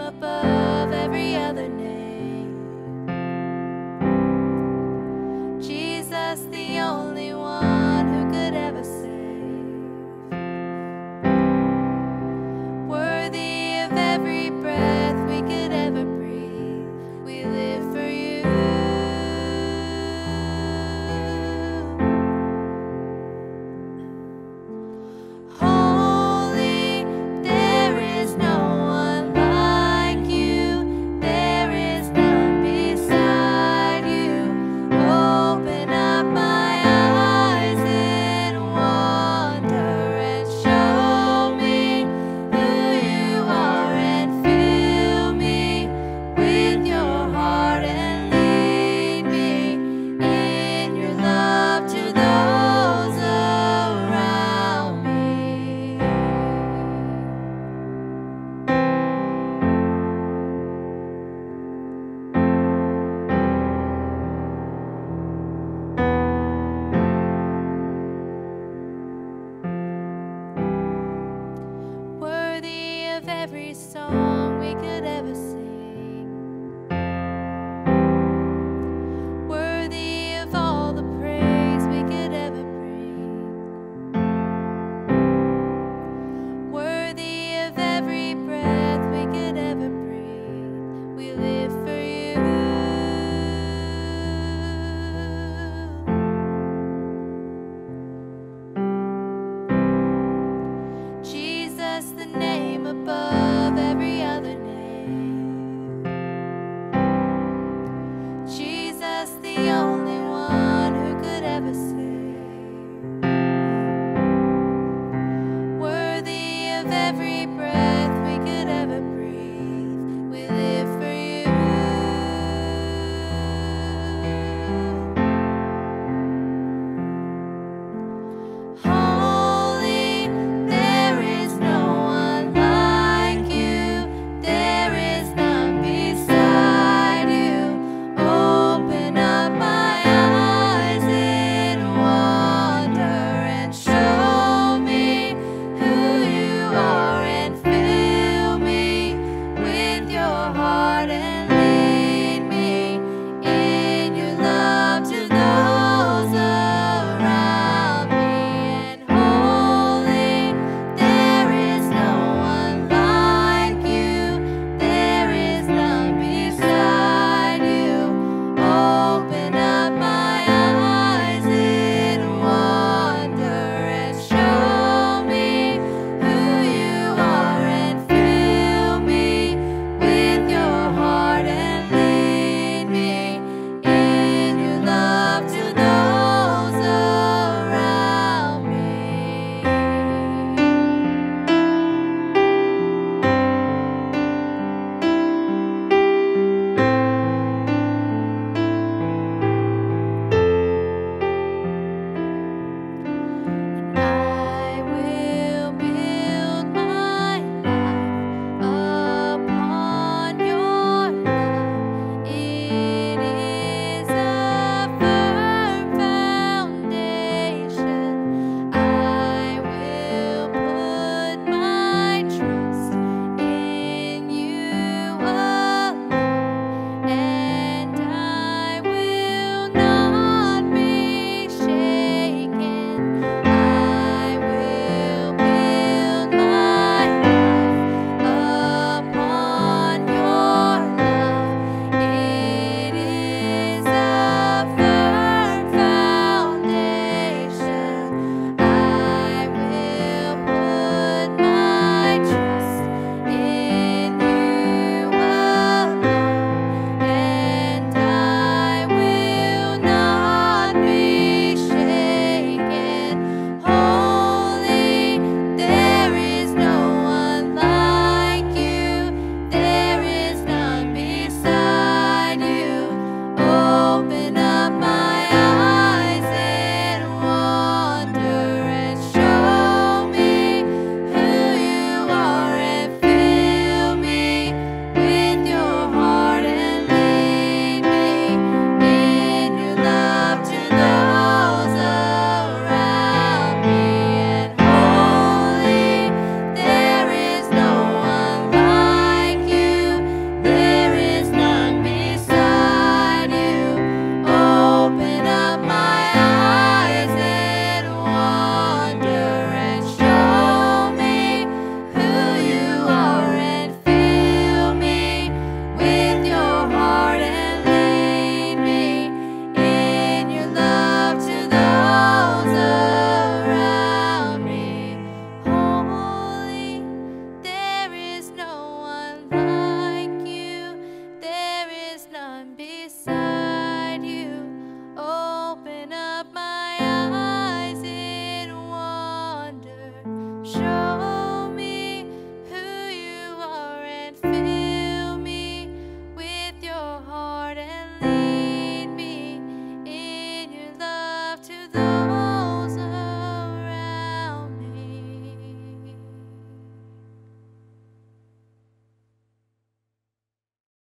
above every other name. Jesus, the only one who could ever save. Worthy of every breath we could ever breathe. We live for you. Holy, there is no one like you. There is none beside you. Open up my eyes in wonder and show me who you are, and fill me with your heart and lead me in your love to those around me. Worthy of every song we could ever sing.